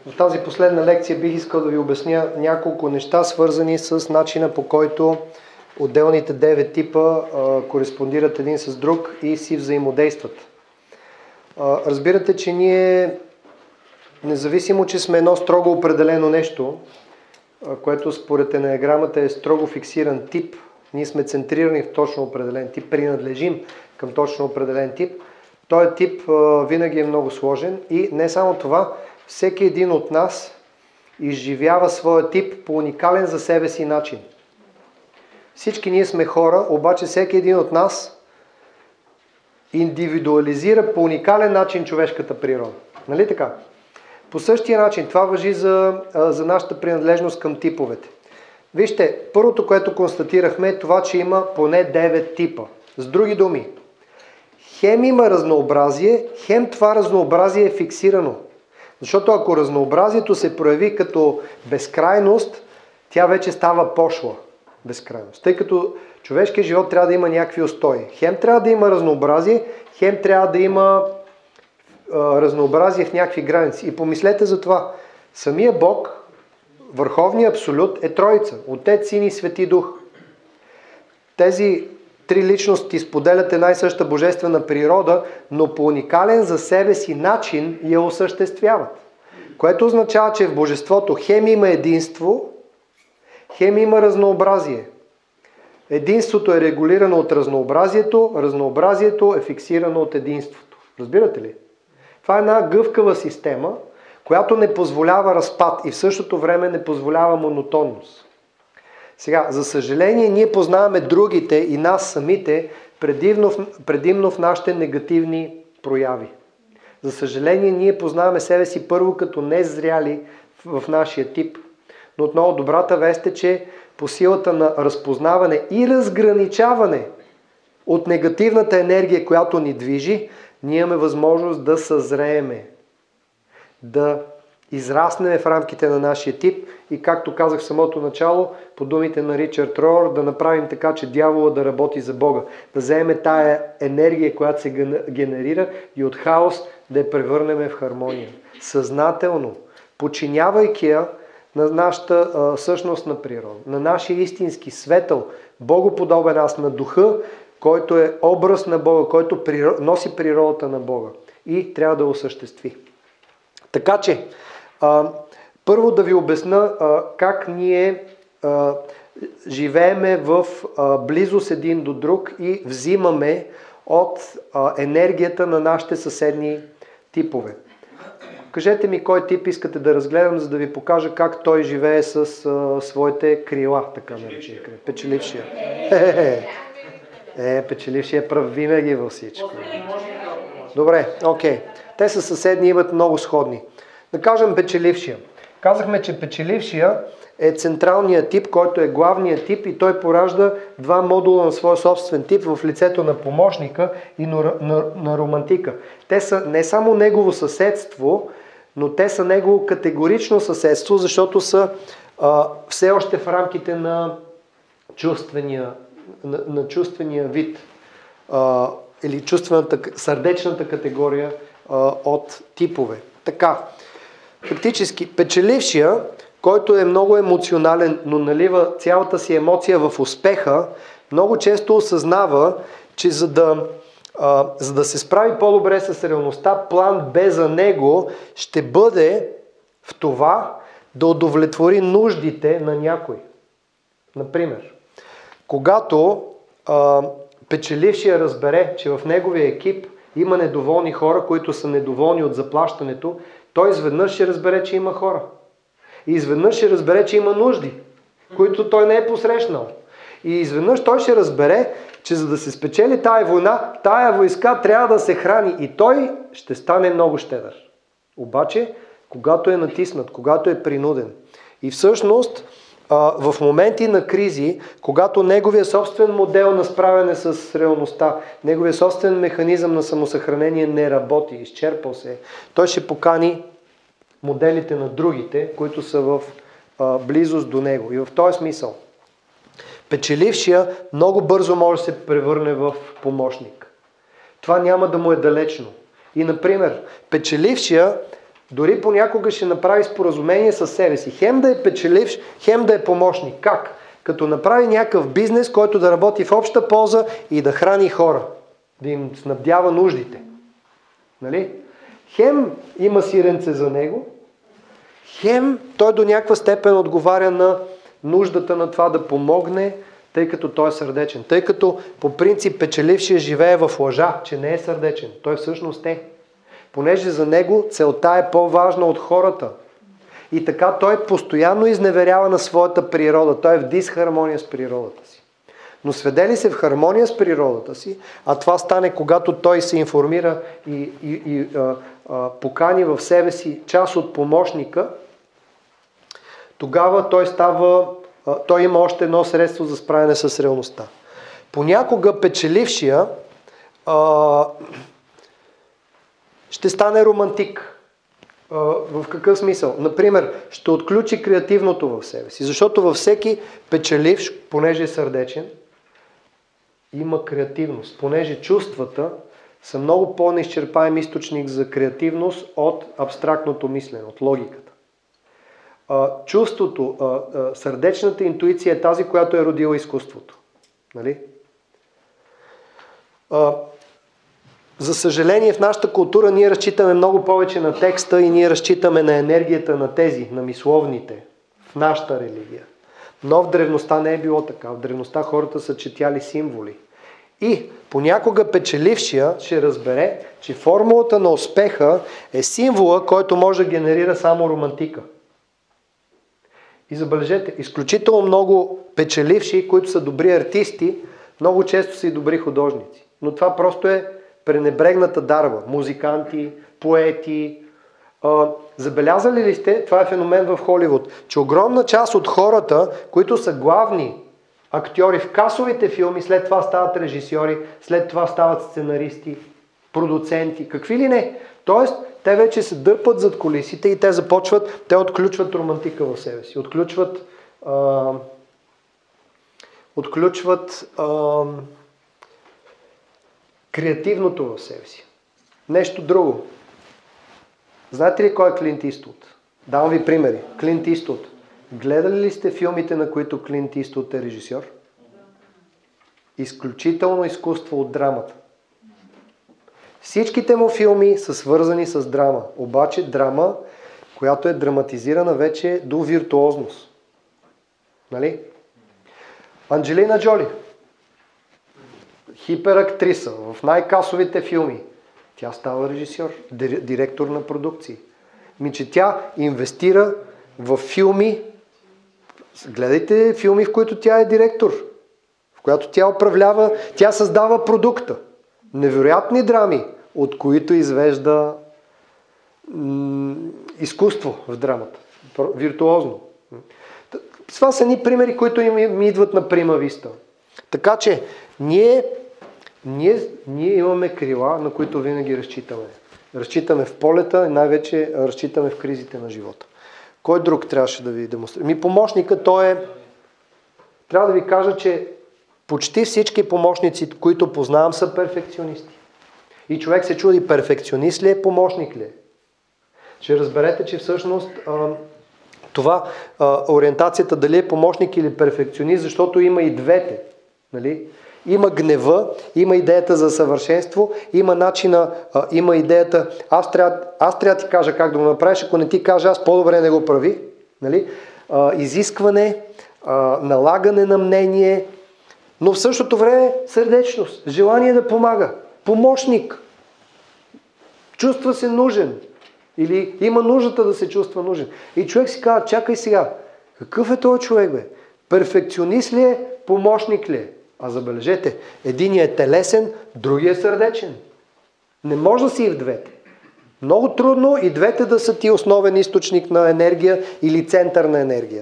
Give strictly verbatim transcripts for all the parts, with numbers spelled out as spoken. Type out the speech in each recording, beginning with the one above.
В тази последна лекция бих искал да ви обясня няколко неща, свързани с начина, по който отделните девет типа а, кореспондират един с друг и си взаимодействат. А, разбирате, че ние, независимо, че сме едно строго определено нещо, а, което според енеаграмата е строго фиксиран тип, ние сме центрирани в точно определен тип, принадлежим към точно определен тип, този тип а, винаги е много сложен и не само това, всеки един от нас изживява своя тип по уникален за себе си начин. Всички ние сме хора, обаче всеки един от нас индивидуализира по уникален начин човешката природа. Нали така? По същия начин това важи за, за нашата принадлежност към типовете. Вижте, първото, което констатирахме е това, че има поне девет типа. С други думи, хем има разнообразие, хем това разнообразие е фиксирано. Защото ако разнообразието се прояви като безкрайност, тя вече става пошла безкрайност. Тъй като човешкият живот трябва да има някакви устои. Хем трябва да има разнообразие, хем трябва да има а, разнообразие в някакви граници. И помислете за това. Самия Бог, Върховният Абсолют, е Троица. Отец, Син и Свети Дух. Тези три личности споделят една и съща божествена природа, но по уникален за себе си начин я осъществяват. Което означава, че в божеството хем има единство, хем има разнообразие. Единството е регулирано от разнообразието, разнообразието е фиксирано от единството. Разбирате ли? Това е една гъвкава система, която не позволява разпад и в същото време не позволява монотонност. Сега, за съжаление, ние познаваме другите и нас самите предимно в, предимно в нашите негативни прояви. За съжаление, ние познаваме себе си първо като незряли в, в нашия тип. Но отново добрата вест е, че по силата на разпознаване и разграничаване от негативната енергия, която ни движи, ние имаме възможност да съзрееме, да израснем в рамките на нашия тип и, както казах в самото начало, по думите на Ричард Роуър, да направим така, че дявола да работи за Бога. Да вземем тая енергия, която се генерира и от хаос да я превърнем в хармония. Съзнателно, подчинявайки я на нашата а, същност на природа, на нашия истински светъл, богоподобен аз, на духа, който е образ на Бога, който природ, носи природата на Бога и трябва да осъществи. Така че, а, първо да ви обясна а, как ние а, живееме в а, близост един до друг и взимаме от а, енергията на нашите съседни типове. Кажете ми кой тип искате да разгледам, за да ви покажа как той живее с а, своите крила, така наречени. Печелившия. Е, е, печелившия е прав винаги във всичко. Добре, окей. Те са съседни, имат много сходни. Да кажем печелившия. Казахме, че печелившия е централният тип, който е главният тип и той поражда два модула на своя собствен тип в лицето на помощника и на, на, на романтика. Те са не само негово съседство, но те са негово категорично съседство, защото са а, все още в рамките на чувствения, на, на чувствения вид а, или чувствената, сърдечната категория а, от типове. Така, фактически печелившия, който е много емоционален, но налива цялата си емоция в успеха, много често осъзнава, че за да, а, за да се справи по-добре с реалността, план Б за него ще бъде в това да удовлетвори нуждите на някой. Например, когато а, печелившия разбере, че в неговия екип има недоволни хора, които са недоволни от заплащането, той изведнъж ще разбере, че има хора. И изведнъж ще разбере, че има нужди, които той не е посрещнал. И изведнъж той ще разбере, че за да се спечели тая война, тая войска трябва да се храни. И той ще стане много щедър. Обаче, когато е натиснат, когато е принуден. И всъщност, в моменти на кризи, когато неговия собствен модел на справяне с реалността, неговия собствен механизъм на самосъхранение не работи, изчерпал се, той ще покани моделите на другите, които са в а, близост до него. И в този смисъл, печелившия много бързо може да се превърне в помощник. Това няма да му е далечно. И, например, печелившия Дори понякога ще направи споразумение с себе си. Хем да е печеливш, хем да е помощник. Как? Като направи някакъв бизнес, който да работи в обща полза и да храни хора. Да им снабдява нуждите. Нали? Хем има сиренце за него, хем той до някаква степен отговаря на нуждата на това да помогне, тъй като той е сърдечен. Тъй като по принцип печелившия живее в лъжа, че не е сърдечен. Той всъщност е. Понеже за него целта е по-важна от хората. И така той постоянно изневерява на своята природа. Той е в дисхармония с природата си. Но сведе ли се в хармония с природата си, а това стане когато той се информира и, и, и а, а, покани в себе си част от помощника, тогава той става, а, той има още едно средство за справяне с реалността. Понякога печелившия а, ще стане романтик. А, в какъв смисъл? Например, ще отключи креативното в себе си, защото във всеки печеливш, понеже е сърдечен, има креативност, понеже чувствата са много по-неизчерпаем източник за креативност от абстрактното мислене, от логиката. А, чувството, а, а, сърдечната интуиция е тази, която е родила изкуството. Нали? А, за съжаление, в нашата култура ние разчитаме много повече на текста и ние разчитаме на енергията на тези, на мисловните, в нашата религия. Но в древността не е било така. В древността хората са четяли символи. И понякога печелившия ще разбере, че формулата на успеха е символа, който може да генерира само романтика. И забележете, изключително много печеливши, които са добри артисти, много често са и добри художници. Но това просто е пренебрегната дарба. Музиканти, поети. А, забелязали ли сте, това е феномен в Холивуд, че огромна част от хората, които са главни актьори в касовите филми, след това стават режисьори, след това стават сценаристи, продуценти, какви ли не. Тоест, те вече се дърпат зад колисите и те започват, те отключват романтика в себе си, отключват а, отключват а, креативното в себе си. Нещо друго. Знаете ли кой е Клинт Иствуд? Давам ви примери. Клинт Иствуд. Гледали ли сте филмите, на които Клинт Иствуд е режисьор? Изключително изкуство от драмата. Всичките му филми са свързани с драма. Обаче драма, която е драматизирана вече до виртуозност. Нали? Анджелина Джоли. Хиперактриса в най-касовите филми. Тя става режисьор, директор на продукции. Ми, че тя инвестира в филми. Гледайте филми, в които тя е директор, в която тя управлява, тя създава продукта. Невероятни драми, от които извежда м- изкуство в драмата. Виртуозно. Това са ни примери, които ми идват на прима виста. Така че ние, ние, ние имаме крила, на които винаги разчитаме. Разчитаме в полета и най-вече разчитаме в кризите на живота. Кой друг трябваше да ви демонстрира? Ми помощника, той е... Трябва да ви кажа, че почти всички помощници, които познавам, са перфекционисти. И човек се чуди, перфекционист ли е, помощник ли е? Ще разберете, че всъщност а, това а, ориентацията дали е помощник или перфекционист, защото има и двете. Нали? Има гнева, има идеята за съвършенство, има начина, а, има идеята, аз трябва, аз трябва да ти кажа как да го направиш, ако не ти кажа, аз по-добре не го прави. Нали? А, изискване, а, налагане на мнение, но в същото време сърдечност, желание да помага, помощник, чувства се нужен или има нуждата да се чувства нужен. И човек си казва, чакай сега, какъв е този човек, бе? Перфекционист ли е, помощник ли е? А забележете, единият е телесен, другият е сърдечен. Не може да си и в двете. Много трудно и двете да са ти основен източник на енергия или център на енергия.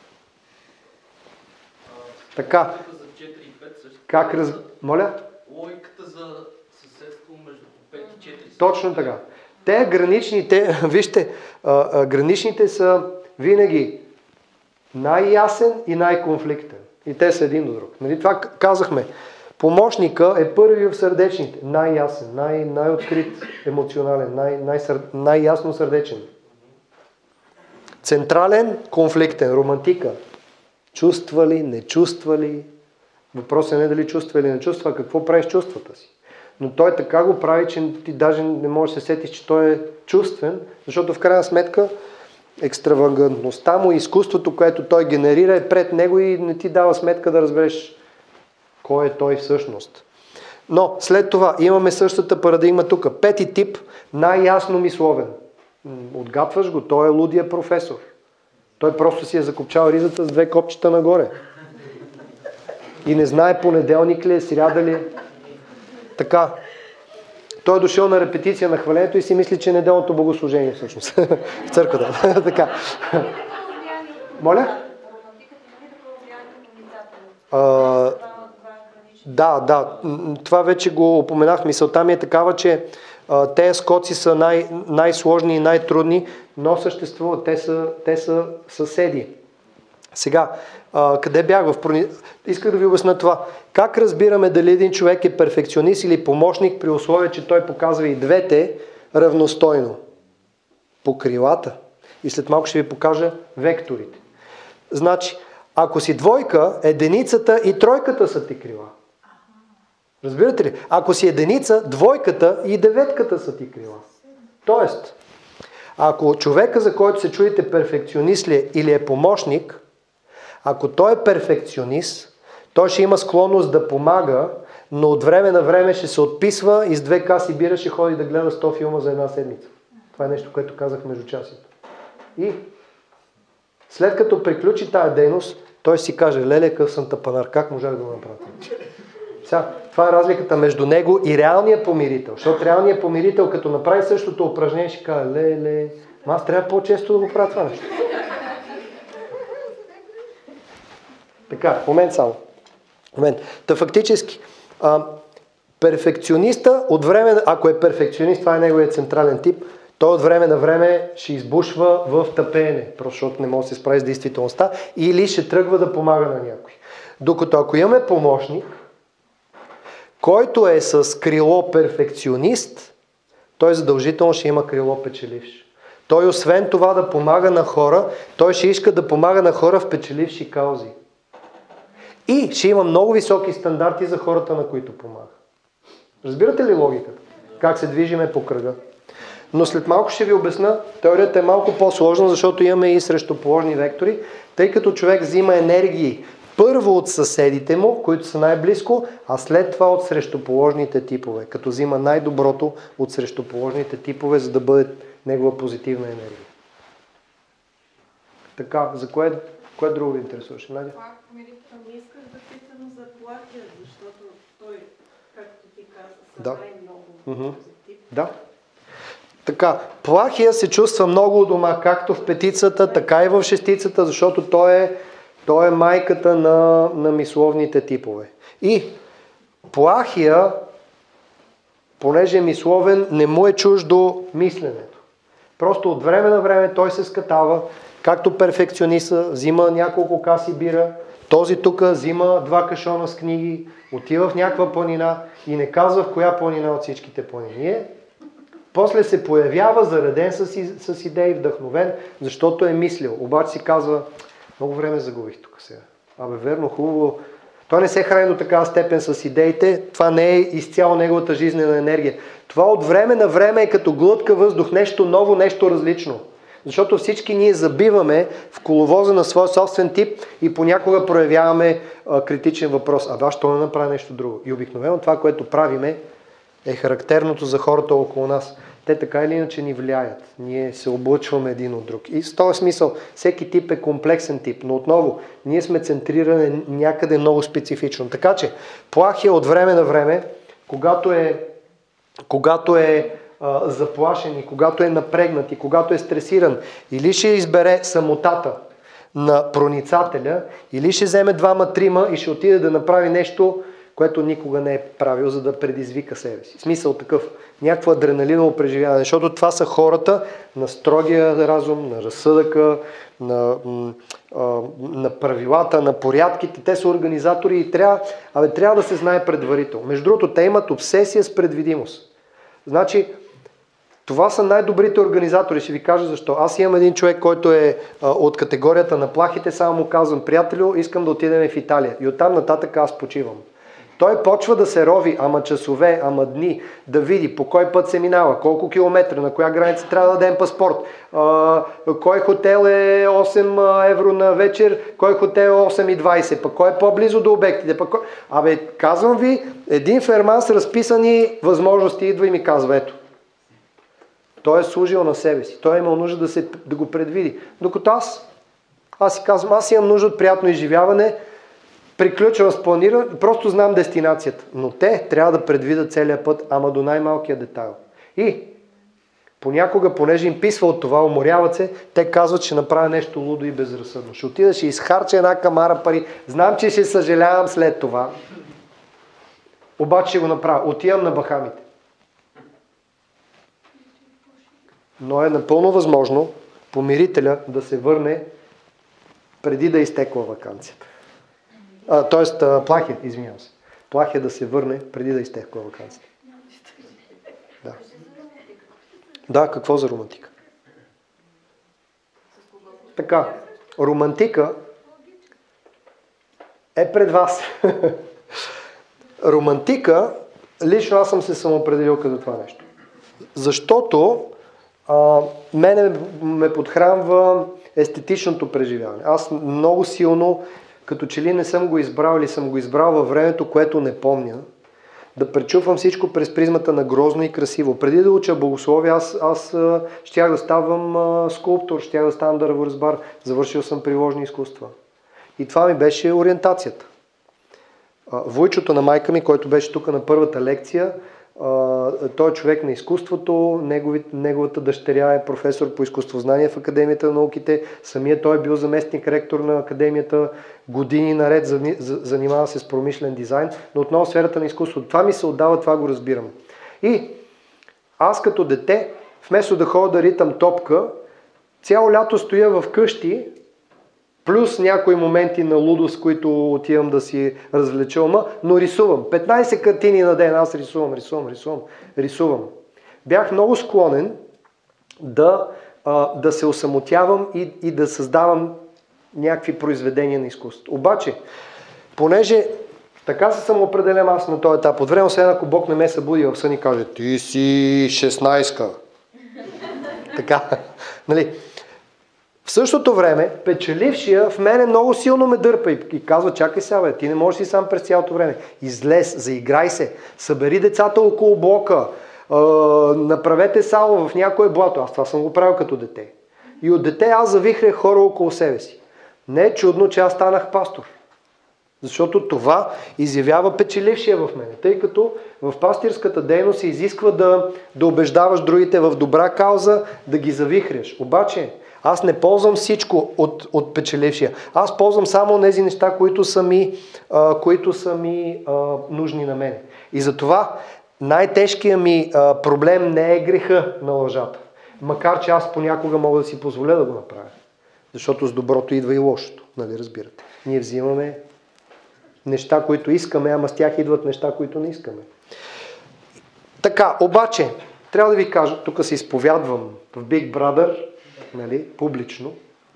Така. Как раз... Моля? Логиката за съседство между пет и четири. Точно така. Те граничните, вижте, а, а, граничните са винаги най-ясен и най-конфликтен. И те са един до друг. Нали? Това казахме. Помощника е първи в сърдечните. Най-ясен, най- най-открит емоционален, най- най- най-ясно сърдечен. Централен, конфликтен, романтика. Чувства ли, не чувства ли? Въпросът е не дали чувства или не чувства, а какво правиш с чувствата си. Но той така го прави, че ти даже не можеш да се сетиш, че той е чувствен, защото в крайна сметка екстравагантността му и изкуството, което той генерира, е пред него и не ти дава сметка да разбереш кой е той всъщност. Но след това имаме същата парадигма тук. Пети тип, най-ясно мисловен. Отгатваш го, той е лудия професор. Той просто си е закопчал ризата с две копчета нагоре. И не знае понеделник ли е, сряда ли е. Така. Той е дошъл на репетиция на хвалението и си мисли, че е неделното богослужение всъщност. В църквата. Така. Моля? А, да, да. Това вече го упоменах. Мисълта ми е такава, че а, тези скоци са най- най-сложни и най-трудни, но съществуват. Те са, те са съседи. Сега, а, къде бях? В прони... Исках да ви обясня това. Как разбираме дали един човек е перфекционист или помощник при условие, че той показва и двете равностойно? По крилата. И след малко ще ви покажа векторите. Значи, ако си двойка, единицата и тройката са ти крила. Разбирате ли? Ако си единица, двойката и деветката са ти крила. Тоест, ако човека, за който се чуете перфекционист ли е или е помощник, ако той е перфекционист, той ще има склонност да помага, но от време на време ще се отписва и с две каси бира ще ходи да гледа сто филма за една седмица. Това е нещо, което казах между часите. И след като приключи тая дейност, той си каже: леле, къв съм тъпанар, как можах да го направя? Сега, това е разликата между него и реалния помирител. Защото реалният помирител, като направи същото упражнение, ще каже: леле, аз трябва по-често да го правя това нещо. Така, момент само. Момент. Та фактически, а, перфекциониста от време, ако е перфекционист, това е неговият централен тип, той от време на време ще избушва в тъпеене, просто защото не може да се справи с действителността, или ще тръгва да помага на някой. Докато ако имаме помощник, който е с крило перфекционист, той задължително ще има крило печеливш. Той освен това да помага на хора, той ще иска да помага на хора в печеливши каузи. И ще има много високи стандарти за хората, на които помага. Разбирате ли логиката? Как се движиме по кръга? Но след малко ще ви обясна, теорията е малко по-сложна, защото имаме и срещуположни вектори, тъй като човек взима енергии първо от съседите му, които са най-близко, а след това от срещуположните типове, като взима най-доброто от срещуположните типове, за да бъде негова позитивна енергия. Така, за кое, кое друго ви интересуваше? Надя? Не исках да питам за Плахия, защото той, както ти каза, са да. най-много Mm-hmm. позитив. Да. Така, Плахия се чувства много у дома, както в петицата, така и в шестицата, защото той е, той е майката на, на мисловните типове. И Плахия, понеже е мисловен, не му е чуждо мисленето. Просто от време на време той се скатава, както перфекциониста, взима няколко каси бира, този тук взима два кашона с книги, отива в някаква планина и не казва в коя планина от всичките планини е. После се появява зареден с, с идеи, вдъхновен, защото е мислил. Обаче си казва: много време загубих тук сега. Абе, верно, хубаво. Той не се храни до такава степен с идеите. Това не е изцяло неговата жизнена енергия. Това от време на време е като глътка въздух, нещо ново, нещо различно. Защото всички ние забиваме в коловоза на своя собствен тип и понякога проявяваме а, критичен въпрос. А да, що не направи нещо друго? И обикновено това, което правиме, е характерното за хората около нас. Те така или иначе ни влияят. Ние се облъчваме един от друг. И в този смисъл, всеки тип е комплексен тип, но отново, ние сме центрирани някъде много специфично. Така че, Плахия от време на време, когато е, когато е а, заплашен и когато е напрегнат и когато е стресиран, или ще избере самотата на проницателя, или ще вземе двама-трима и ще отиде да направи нещо, което никога не е правил, за да предизвика себе си. Смисъл такъв, някакво адреналиново преживяване, защото това са хората на строгия разум, на разсъдъка, на, на правилата, на порядките. Те са организатори и трябва, абе, трябва да се знае предварително. Между другото, те имат обсесия с предвидимост. Значи, Това са най-добрите организатори, ще ви кажа защо. Аз имам един човек, който е а, от категорията на плахите, само му казвам: приятелю, искам да отидем в Италия. И оттам нататък аз почивам. Той почва да се рови, ама часове, ама дни, да види по кой път се минава, колко километра, на коя граница трябва да дадем паспорт, а, кой хотел е осем евро на вечер, кой хотел е осем и двайсет, пък кой е по-близо до обектите. Пък кой... Абе, казвам ви, един ферман с разписани възможности идва и ми казва: ето. Той е служил на себе си, той е имал нужда да, се, да го предвиди. Докато аз, аз си казвам, аз имам нужда от приятно изживяване, приключвам с планиране, просто знам дестинацията. Но те трябва да предвидят целия път, ама до най-малкия детайл. И понякога, понеже им писва от това, уморяват се, те казват, че направя нещо лудо и безразсъдно. Ще отида, ще изхарча една камара пари, знам, че ще съжалявам след това, обаче ще го направя. Отивам на Бахамите. Но е напълно възможно помирителя да се върне преди да е изтекла ваканцията. А, тоест, а, Плахия, извинявам се. Плахия да се върне преди да е изтекла ваканцията. Да. Да, какво за романтика? Така, романтика е пред вас. Романтика, лично аз съм се самоопределил като това нещо. Защото а, мене ме подхранва естетичното преживяване. Аз много силно, като че ли не съм го избрал или съм го избрал във времето, което не помня, да пречупвам всичко през призмата на грозно и красиво. Преди да уча богословие, аз, аз щях да ставам а, скулптор, щях да ставам дърворазбар. Завършил съм приложни изкуства. И това ми беше ориентацията. А, войчото на майка ми, който беше тук на първата лекция, а, той е човек на изкуството, негови, неговата дъщеря е професор по изкуствознание в Академията на науките, самия той е бил заместник ректор на Академията, години наред занимава се с промишлен дизайн, но отново в сферата на изкуството. Това ми се отдава, това го разбирам. И аз като дете, вместо да ходя да ритам топка, цяло лято стоя в къщи, плюс някои моменти на лудост, които отивам да си развлеча ума, но рисувам. петнайсет картини на ден, аз рисувам, рисувам, рисувам, рисувам. Бях много склонен да, а, да се осамотявам и, и да създавам някакви произведения на изкуството. Обаче, понеже така се самоопределям аз на този етап, от време, освен ако Бог не ме събуди в сън и каже: ти си шестнайсетка. Така, нали? В същото време, печелившия в мене много силно ме дърпа и, и казва: чакай сега, бе, ти не можеш си сам през цялото време. Излез, заиграй се, събери децата около блока, е, направете сало в някое блато. Аз това съм го правил като дете. И от дете аз завихрях хора около себе си. Не е чудно, че аз станах пастор. Защото това изявява печелившия в мене. Тъй като в пастирската дейност се изисква да, да убеждаваш другите в добра кауза, да ги завихреш. Обаче, аз не ползвам всичко от, от печелившия. Аз ползвам само тези неща, които са ми, а, които са ми а, нужни на мене. И затова най-тежкият ми а, проблем не е греха на лъжата. Макар че аз понякога мога да си позволя да го направя. Защото с доброто идва и лошото. Нали разбирате? Ние взимаме неща, които искаме, ама с тях идват неща, които не искаме. Така, обаче, трябва да ви кажа, тук се изповядвам в Big Brother, нали, публично.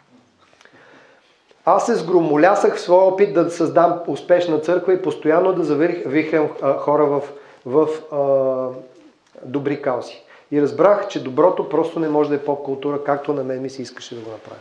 Аз се сгромолясах в своя опит да създам успешна църква и постоянно да завихрям хора в, в а, добри каузи. И разбрах, че доброто просто не може да е поп-култура, както на мен ми се искаше да го направя.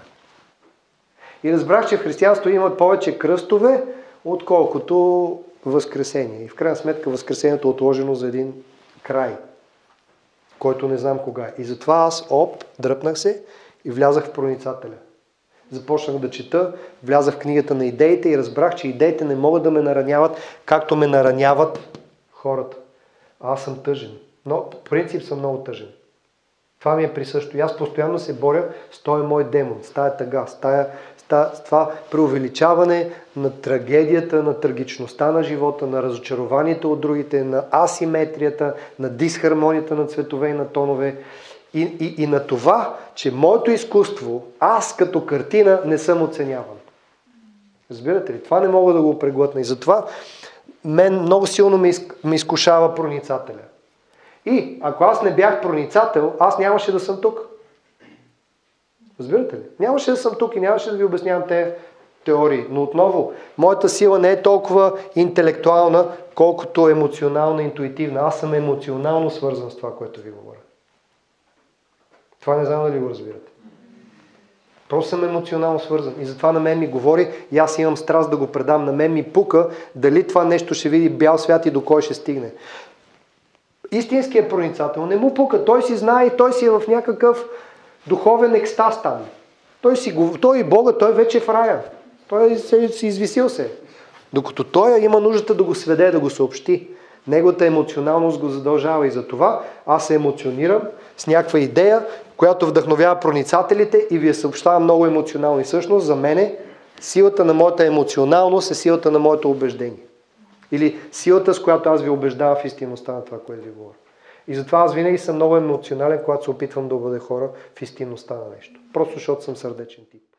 И разбрах, че в християнство има повече кръстове, отколкото възкресение. И в крайна сметка възкресението е отложено за един край, който не знам кога е. И затова аз, оп, дръпнах се и влязах в проницателя. Започнах да чета, влязах в книгата на идеите и разбрах, че идеите не могат да ме нараняват, както ме нараняват хората. Аз съм тъжен. Но по принцип съм много тъжен. Това ми е присъщо. И аз постоянно се боря с този мой демон, с тая тъга, с, тая, с, тая, с това преувеличаване на трагедията, на трагичността на живота, на разочарованието от другите, на асиметрията, на дисхармонията на цветове и на тонове. И, и, и на това, че моето изкуство, аз като картина не съм оценяван. Разбирате ли? Това не мога да го преглътна. И затова мен много силно ме, из, ме изкушава проницателя. И ако аз не бях проницател, аз нямаше да съм тук. Разбирате ли? Нямаше да съм тук и нямаше да ви обяснявам тези теории. Но отново, моята сила не е толкова интелектуална, колкото емоционална, интуитивна. Аз съм емоционално свързан с това, което ви говоря. Това не знам дали го разбирате. Просто съм емоционално свързан. И затова на мен ми говори и аз имам страст да го предам. На мен ми пука дали това нещо ще види бял свят и до кой ще стигне. Истинският проницател не му пука. Той си знае и той си е в някакъв духовен екстаз там. Той, си, той и Бога, той вече е в рая. Той се, си извисил се. Докато той има нуждата да го сведе, да го съобщи. Неговата емоционалност го задължава и за това аз се емоционирам с някаква идея, която вдъхновява проницателите и ви я съобщава много емоционално. И всъщност за мене силата на моята емоционалност е силата на моето убеждение. Или силата, с която аз ви убеждавам в истинността на това, което ви говоря. И затова аз винаги съм много емоционален, когато се опитвам да убедя хора в истинността на нещо. Просто защото съм сърдечен тип.